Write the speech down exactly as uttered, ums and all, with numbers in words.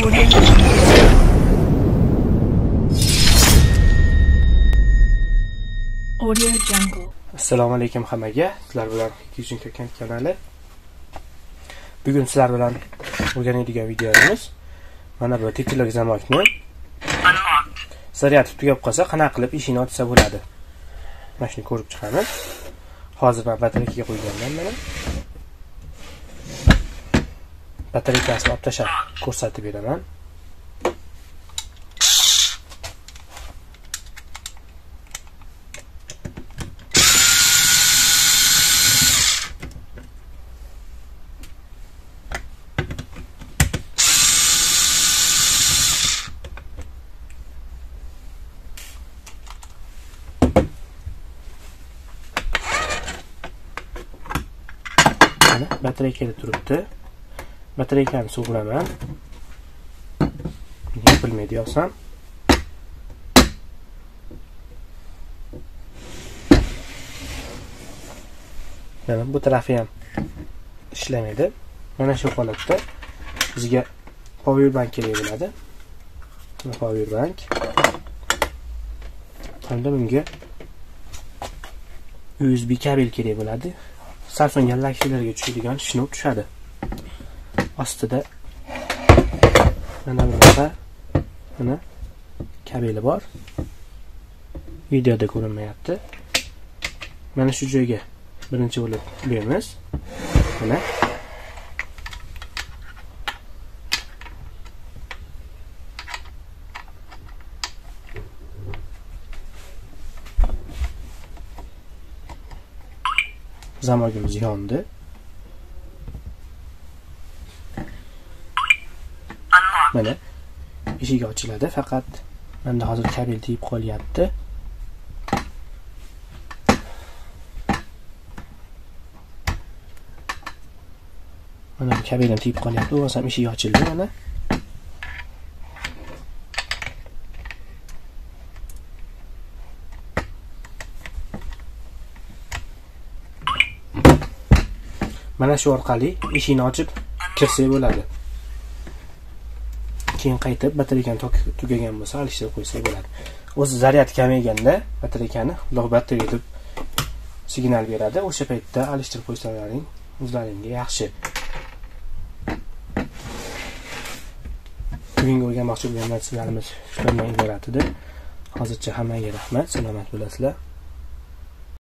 Audio Jungle. Assalomu alaykum hammaga. Sizlar bilan Kitchen Cooking kanali. Bugun sizlar bilan o'rganadigan videomiz mana bu tekinlik zamokni zaryadi tugab qolsa qanaqa qilib ishini ochsa bo'ladi. Mana shuni ko'rib chiqamiz. Hozir men batareykaga qo'yganman mana. Batareykasini olib tashlab ko'rsatib beraman. Batareykada turibdi. Batareykani sug'uraman. Yopilmaydi yo'qsam. Mana bu tarafi ham ishlamaydi. Mana shu holatda bizga power bank kerak bo'ladi. Mana power bank. Hamda bunga U S B kabel kerak bo'ladi. Samsung Galaxy'larga tushadigan shinov tushadi. Ostida mana bunaqa mana kabeli bor. Videoda ko'rinmayapti. Mana shu joyga birinchi bo'lib qo'yamiz. Mana zamogimiz yondi. Mana eshik ochiladi, faqat menda hozir kabel tegib qolyapti. Mana bu kabeldan tegib qolyapti, o'zim eshik ochildi mana. Mana shu orqali eshikni ochib kirsa bo'ladi. Keyin qaytib batareykani tugagan bo'lsa alishtirib qo'ysa bo'ladi. O'zi zaryad kamayganda batareykani lobattir etib signal beradi. O'sha paytda alishtirib qo'ysalaring o'zlaringga yaxshi. Bugungi o'rganmoqchi bo'lgan narsalarimiz shundan iborat edi. Hozircha hammaga rahmat, salomat bo'lasizlar.